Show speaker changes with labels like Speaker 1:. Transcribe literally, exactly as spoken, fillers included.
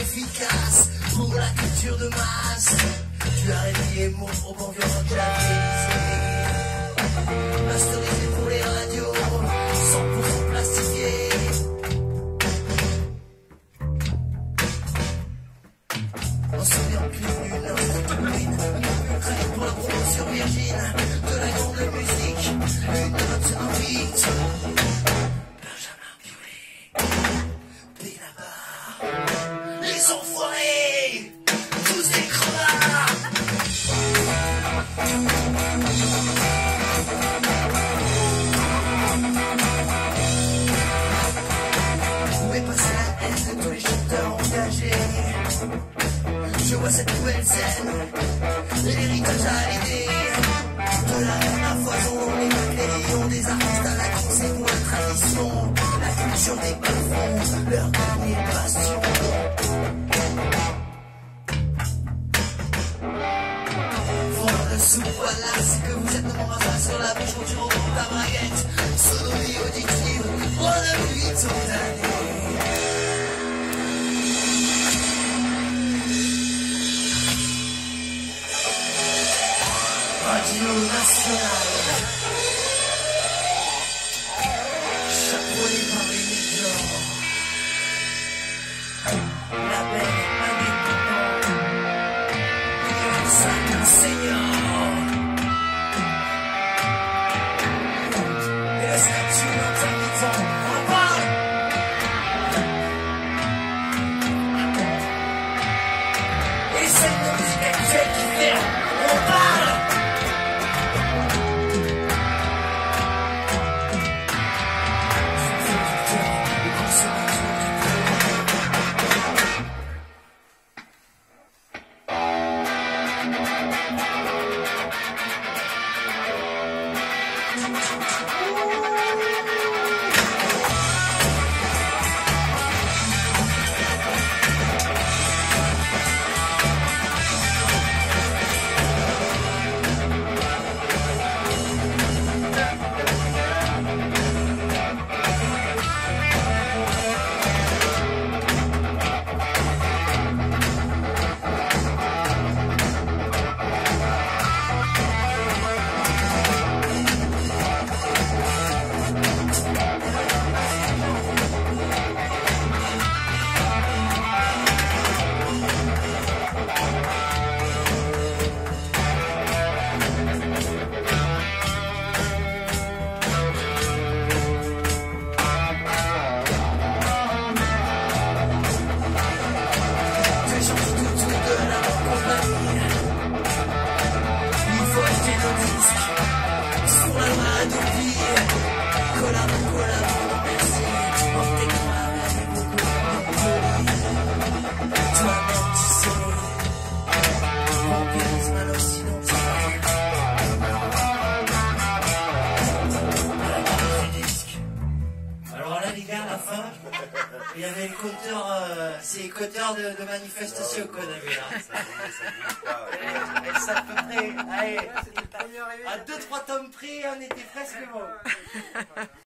Speaker 1: efficace pour la culture de masse. Tu as réveillé mon trop environnement de la télévisée. Masterisé pour les radios, cent pour cent plastifié. On se met en plus une, une, une, une pour la promotion Virgin de la grande musique, une note en huit. Benjamin Biolay, Benabar, les enfoirés, tous des crevards. Où est passée la haine de tous les chanteurs engagés? Je vois cette nouvelle scène, l'héritage à l'idée, de la haine à foison, les macléons des artistes à la c'est pour la tradition, la culture des bas-fonds, leur dernier bastion. Vendre le sou, voilà, c'est que vous êtes dans mon rafale sur la bouche, quand tu rencontres ta braguette, sodomie auditive, on a vu huit ans d'années. Radio Nationale, chapeauté par les médias, label indépendant, cinq seniors, et le statut intermittent, on parle. Et c'est une musique actuelle qui fait, on parle. Il y avait le compteur, euh, c'est les compteurs de, de manifestation qu'on avait là. Et ça à peu près, allez, à deux trois tomes près, on était presque bon.